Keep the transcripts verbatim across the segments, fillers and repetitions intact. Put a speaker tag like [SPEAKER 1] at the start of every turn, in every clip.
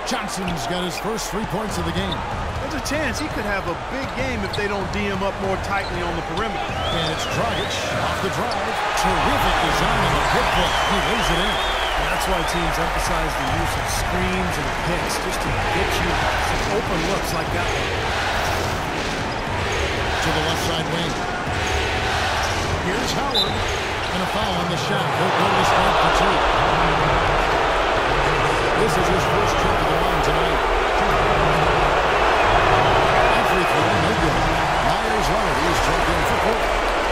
[SPEAKER 1] Johnson's got his first three points of the game.
[SPEAKER 2] There's a chance he could have a big game if they don't D him up more tightly on the perimeter.
[SPEAKER 1] And it's Dragic off the drive. Terrific design on the pick foot. He lays it in.
[SPEAKER 3] And that's why teams emphasize the use of screens and picks just to get you some open looks like that one.
[SPEAKER 1] To the left side wing. Here's Howard. And a foul on the shot. He'll go to the strike for two. This is his first trip to the line tonight. And free throw, no good. Myers Leonard is checked in for four.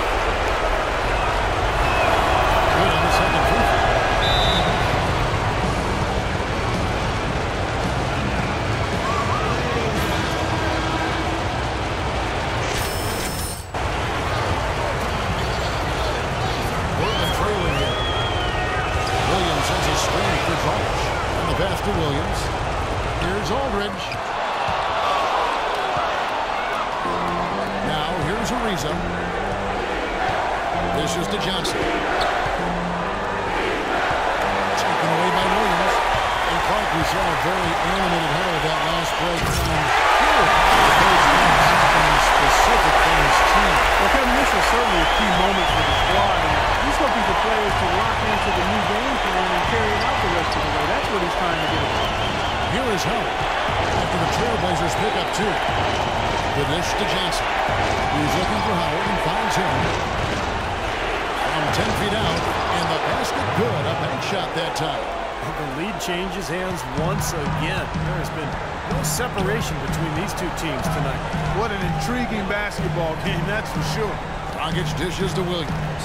[SPEAKER 1] Good on the second free throw. Portland trailing here. Williams has a screen for Dragic. The pass to Williams. Here's Aldridge. Now here's Ariza. This is to Johnson. Taken away by Williams. And Clark, we saw a very animated huddle of that last break. Something specific for his team.
[SPEAKER 2] Well, Kevin, this is certainly a key moment for the squad. And he's looking for players to lock into the new game plan and carry it out the rest of the way. That's what he's trying to get at.
[SPEAKER 1] Here is Howard. After the Trailblazers pick up two. The dish to Johnson. He's looking for Howard and finds him. From ten feet out. And the basket good. A bank shot that time.
[SPEAKER 3] The lead changes hands once again. There has been no separation between these two teams tonight.
[SPEAKER 2] What an intriguing basketball game, that's for sure.
[SPEAKER 1] Dragic dishes to Williams.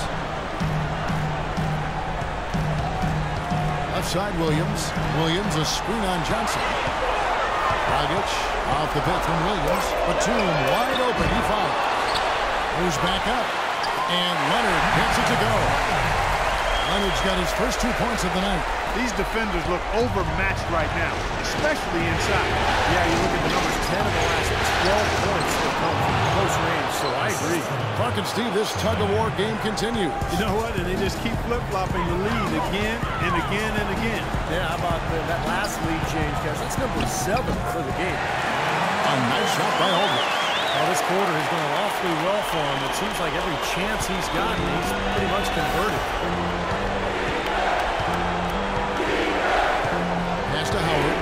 [SPEAKER 1] Left side Williams. Williams a screen on Johnson. Dragic off the pick from Williams. Batum wide open. He fouls. Moves back up. And Leonard gets it to go. Leonard's got his first two points of the night.
[SPEAKER 2] These defenders look overmatched right now, especially inside.
[SPEAKER 3] Yeah, you look at the numbers, ten of the last twelve points that come from close range, so I agree.
[SPEAKER 1] Clark and Steve, this tug-of-war game continues.
[SPEAKER 2] You know what? And they just keep flip-flopping the lead again and again and again.
[SPEAKER 3] Yeah, how about the, that last lead change, guys? That's number seven for the game.
[SPEAKER 1] A nice shot by Aldridge.
[SPEAKER 3] Well, this quarter has gone awfully well for him. It seems like every chance he's gotten, he's pretty much converted.
[SPEAKER 1] To Howard.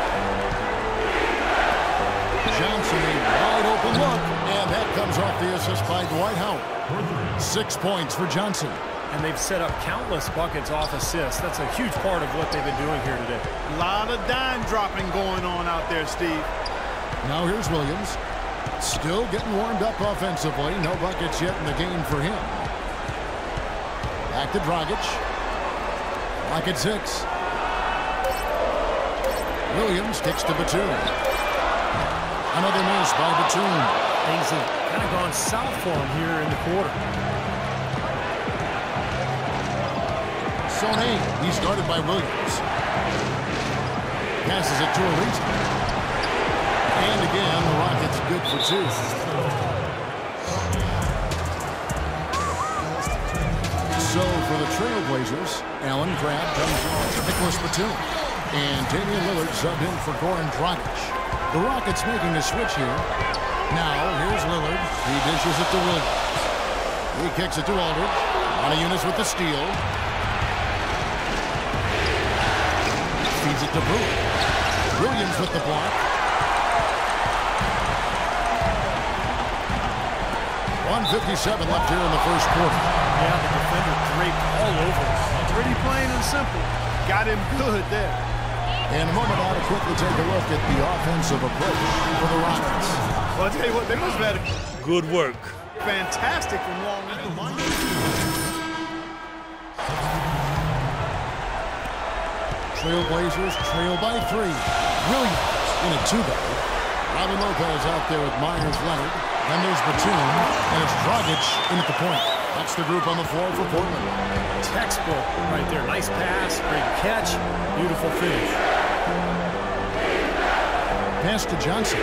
[SPEAKER 1] Johnson, a wide open look, and that comes off the assist by Dwight Howard. Six points for Johnson.
[SPEAKER 3] And they've set up countless buckets off assists. That's a huge part of what they've been doing here today.
[SPEAKER 2] A lot of dime dropping going on out there, Steve.
[SPEAKER 1] Now here's Williams. Still getting warmed up offensively. No buckets yet in the game for him. Back to Dragic. Lock at six. Williams kicks to Batum. Another miss by Batum.
[SPEAKER 3] Things have kind of gone south for him here in the quarter.
[SPEAKER 1] Sonny, he started by Williams. Passes it to Ariza. And again, the Rockets good for two. So for the Trailblazers, Allen Crabbe comes on Nicholas Batum. And Damian Lillard subbed in for Goran Dragic. The Rockets making a switch here. Now, here's Lillard. He dishes it to Williams. He kicks it to Aldridge. Montejunas with the steal. Feeds it to Brewer. Williams with the block. one fifty-seven left here in the first quarter.
[SPEAKER 3] Yeah, the defender draped all over us.
[SPEAKER 2] Pretty plain and simple. Got him good there.
[SPEAKER 1] In a moment, I'll quickly take a look at the offensive approach for the Rockets.
[SPEAKER 2] Well, I'll tell you what, they must have had a
[SPEAKER 3] good work.
[SPEAKER 2] Fantastic from long into the line.
[SPEAKER 1] Trailblazers trail by three. Williams in a two-bag. Robin Lopez out there with Myers Leonard. Then there's Batum, and it's Dragic in at the point. That's the group on the floor for Portland.
[SPEAKER 3] Textbook right there. Nice pass, great catch, beautiful finish.
[SPEAKER 1] Pass to Johnson.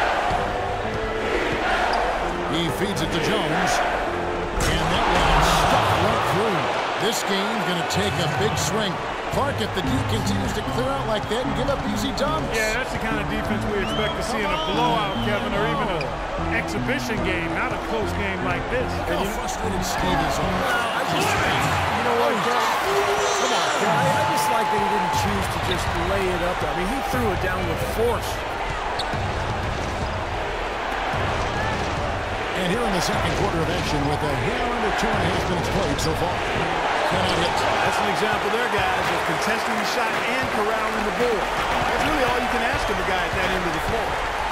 [SPEAKER 1] He feeds it to Jones. And that one is stuck right through. This game's going to take a big swing Clark, if the D continues to clear out like that and give up easy dumps.
[SPEAKER 2] Yeah, that's the kind of defense we expect to see in a blowout, Kevin, or even an exhibition game, not a close game like this.
[SPEAKER 1] And how frustrated Steve is on
[SPEAKER 3] I just, you know what, Cal? Come on, Cal. I, I just like that he didn't choose to just lay it up. I mean, he threw it down with force.
[SPEAKER 1] And here in the second quarter of action with a hair under two and a half minutes played so far. Cannot hit.
[SPEAKER 2] That's an example there, guys, of contesting the shot and corralling the board. That's really all you can ask of a guy at that end of the floor.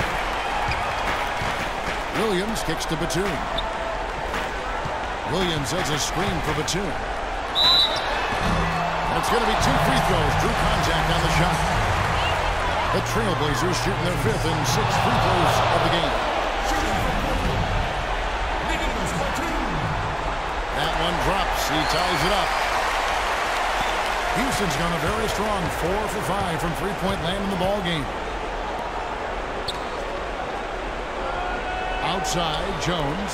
[SPEAKER 1] Williams kicks to Batum. Williams has a screen for Batum. And it's going to be two free throws. Drew contact on the shot. The Trailblazers shooting their fifth and sixth free throws of the game. That one drops. He ties it up. Houston's gone a very strong four for five from three-point land in the ball game. Outside, Jones.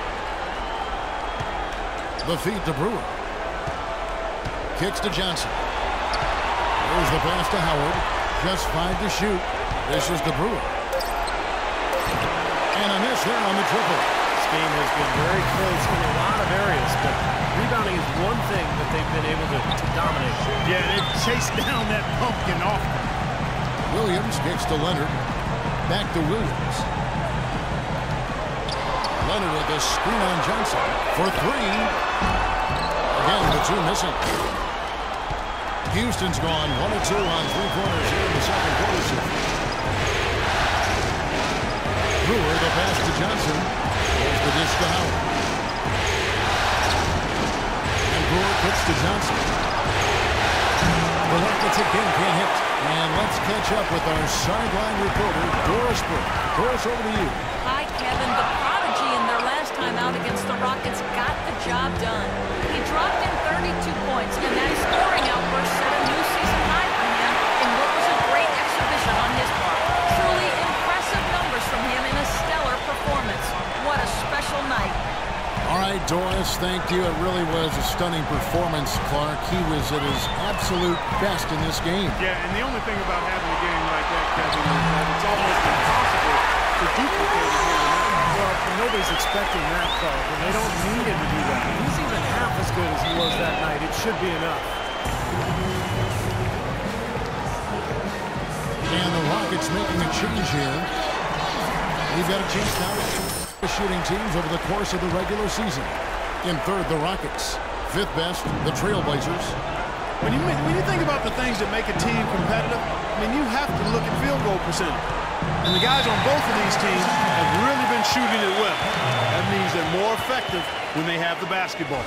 [SPEAKER 1] The feed to Brewer. Kicks to Johnson. There's the pass to Howard. Just five to shoot. This is to Brewer. And a miss there on the triple.
[SPEAKER 3] This game has been very close in a lot of areas, but rebounding is one thing that they've been able to, to dominate.
[SPEAKER 2] Yeah, they've chased down that pumpkin often.
[SPEAKER 1] Williams kicks to Leonard. Back to Williams. Leonard with a screen on Johnson for three. Again, the two missing. Houston's gone one and two on three corners here in the second quarter. Brewer, the pass to Johnson. There's the dish to Howard. And Brewer puts to Johnson. The Rockets again can't hit. And let's catch up with our sideline reporter, Doris Burke. Doris, over to you.
[SPEAKER 4] Hi, Kevin. The Prodigy in their last time out against the Rockets got the job done. He dropped in thirty-two points, and that scoring outburst set a new season high for him in what was a great exhibition on his part. Truly impressive numbers from him in a stellar performance. What a special night.
[SPEAKER 1] All right, Doris, thank you. It really was a stunning performance, Clark. He was at his absolute best in this game.
[SPEAKER 2] Yeah, and the only thing about having a game like that, Kevin, is that it's almost impossible to duplicate it here.
[SPEAKER 3] Well, nobody's expecting that, Clark, and they don't need him to do that. If he's even half as good as he was that night, it should be enough.
[SPEAKER 1] And the Rockets making a change here. We've got a chance now to the shooting teams over the course of the regular season. In third, the Rockets. Fifth best, the Trailblazers.
[SPEAKER 2] When you, when you think about the things that make a team competitive, I mean, you have to look at field goal percentage. And the guys on both of these teams have really been shooting it well. That means they're more effective when they have the basketball.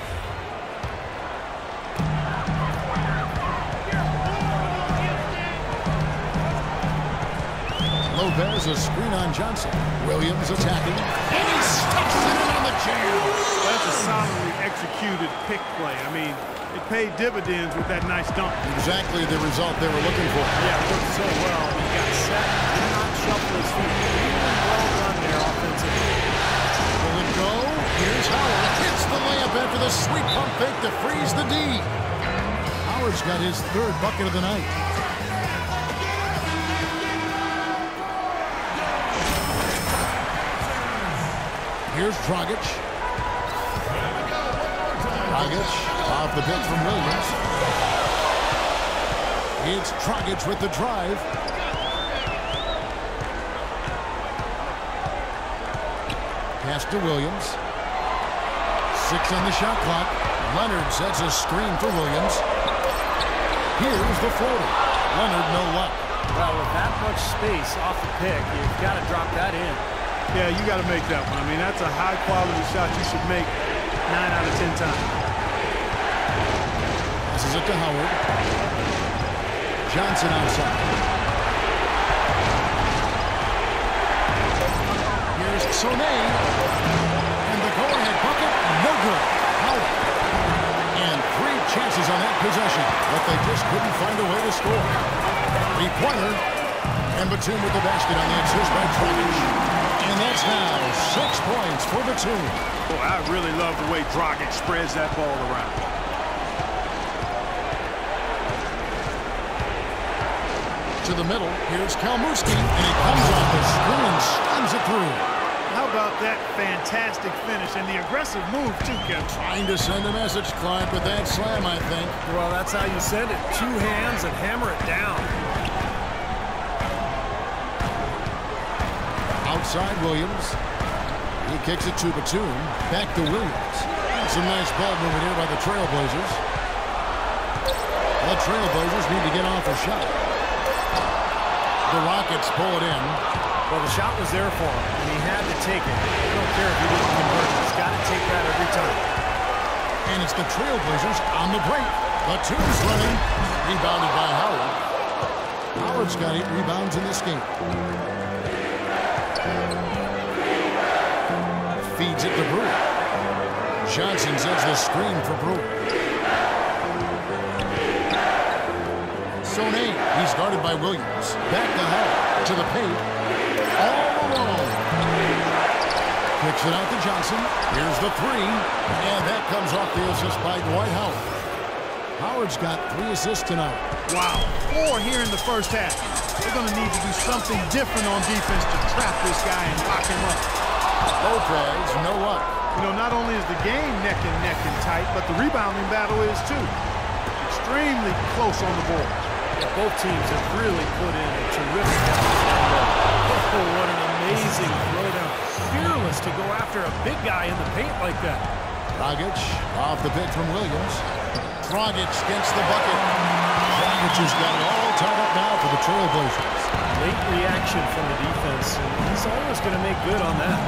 [SPEAKER 1] Lopez, a screen on Johnson. Williams attacking. And he stuffs it in on the jam.
[SPEAKER 2] That's a solidly executed pick play. I mean, it paid dividends with that nice dunk.
[SPEAKER 1] Exactly the result they were looking for.
[SPEAKER 3] Yeah, it worked so well. He got set, did not shuffle his feet. Really well done there offensively.
[SPEAKER 1] Will it go? Here's Howard. Hits the layup after the sweet pump fake to freeze the D. Howard's got his third bucket of the night. Here's Dragic. Dragic off the bench from Williams. It's Dragic with the drive. Pass to Williams. Six on the shot clock. Leonard sets a screen for Williams. Here's the floater. Leonard, no luck.
[SPEAKER 3] Well, with that much space off the pick, you've got to drop that in.
[SPEAKER 2] Yeah, you got to make that one. I mean, that's a high-quality shot you should make nine out of ten times.
[SPEAKER 1] Passes it to Howard. Johnson outside. Here's Sone. And the go-ahead bucket, no good. Howard. And three chances on that possession, but they just couldn't find a way to score. Three-pointer. And Batum with the basket on the assist by Dragic. And that's now six points for Batum.
[SPEAKER 2] Boy, I really love the way Dragic spreads that ball around.
[SPEAKER 1] To the middle. Here's Kalmuski, and he comes off the screen and slams it through.
[SPEAKER 2] How about that fantastic finish and the aggressive move, too, Kevin?
[SPEAKER 1] Trying to send a message, Clyde, with that slam, I think.
[SPEAKER 3] Well, that's how you send it. Two hands and hammer it down.
[SPEAKER 1] Outside Williams. He kicks it to Batum. Back to Williams. Some nice ball movement here by the Trailblazers. The Trailblazers need to get off a shot. The Rockets pull it in.
[SPEAKER 3] Well, the shot was there for him, and he had to take it. I don't care if he didn't convert it. He's got to take that every time.
[SPEAKER 1] And it's the Trailblazers on the break. Batum's running. Rebounded by Howard. Howard's got eight rebounds in this game. Feeds it to Brewer. Johnson sets the screen for Brewer. Sone, he's guarded by Williams. Back to Howard. To the paint. All alone. Kicks it out to Johnson. Here's the three. And that comes off the assist by Dwight Howard. Howard's got three assists tonight.
[SPEAKER 2] Wow. Four here in the first half. They're going to need to do something different on defense to trap this guy and lock him up.
[SPEAKER 1] Lopez, no luck.
[SPEAKER 2] You know, not only is the game neck and neck and tight, but the rebounding battle is too. Extremely close on the board.
[SPEAKER 3] Yeah, both teams have really put in a terrific effort. Oh, what an amazing throwdown. Fearless to go after a big guy in the paint like that.
[SPEAKER 1] Dragic off the pick from Williams. Dragic gets the bucket. Dragic has got it all tied up now for the Trailblazers.
[SPEAKER 3] Late reaction from the defense, and he's always going to make good on that.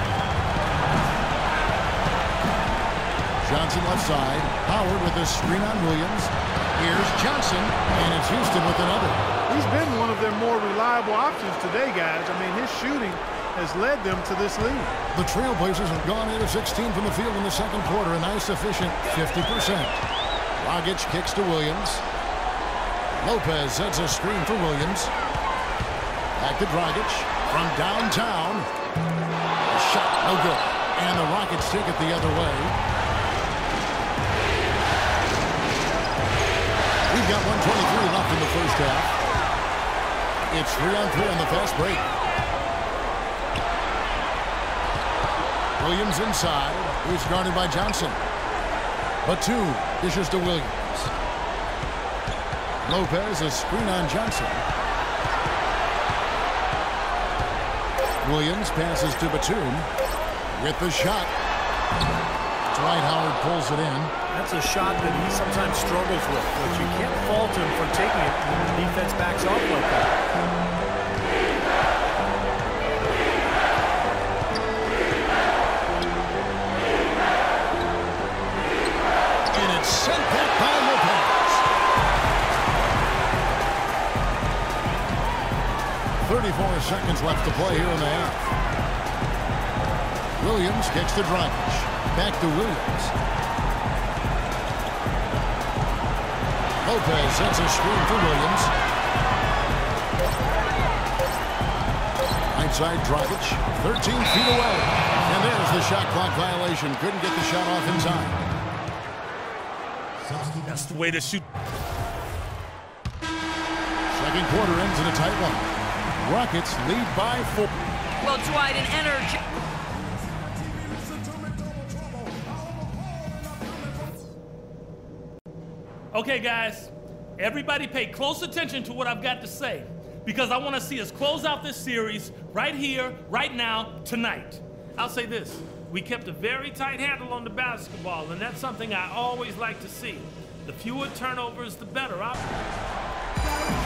[SPEAKER 1] Johnson left side. Howard with a screen on Williams. Here's Johnson, and it's Houston with another.
[SPEAKER 2] He's been one of their more reliable options today, guys. I mean, his shooting has led them to this lead.
[SPEAKER 1] The Trailblazers have gone eight of sixteen from the field in the second quarter, a nice efficient fifty percent. Dragic kicks to Williams. Lopez sets a screen for Williams. Back to Dragic from downtown. A shot, no good. And the Rockets take it the other way. We've got one twenty-three left in the first half. It's three on three on the fast break. Williams inside. He's guarded by Johnson. Batum dishes to Williams. Lopez, a screen on Johnson. Williams passes to Batum with the shot. Dwight Howard pulls it in.
[SPEAKER 3] That's a shot that he sometimes struggles with, but you can't fault him for taking it when the defense backs off like that.
[SPEAKER 1] And it's sent back by Lopez. thirty-four seconds left to play here in the half. Williams kicks to Dragic. Back to Williams. Lopez sets a screen for Williams. Outside Dragic, thirteen feet away. And there's the shot clock violation. Couldn't get the shot off in time.
[SPEAKER 5] That's the way to shoot.
[SPEAKER 1] Second quarter ends in a tight one. Rockets lead by four.
[SPEAKER 4] Well, Dwight, an energy.
[SPEAKER 5] Okay, guys, everybody pay close attention to what I've got to say, because I want to see us close out this series right here, right now, tonight. I'll say this. We kept a very tight handle on the basketball, and that's something I always like to see. The fewer turnovers, the better. I'll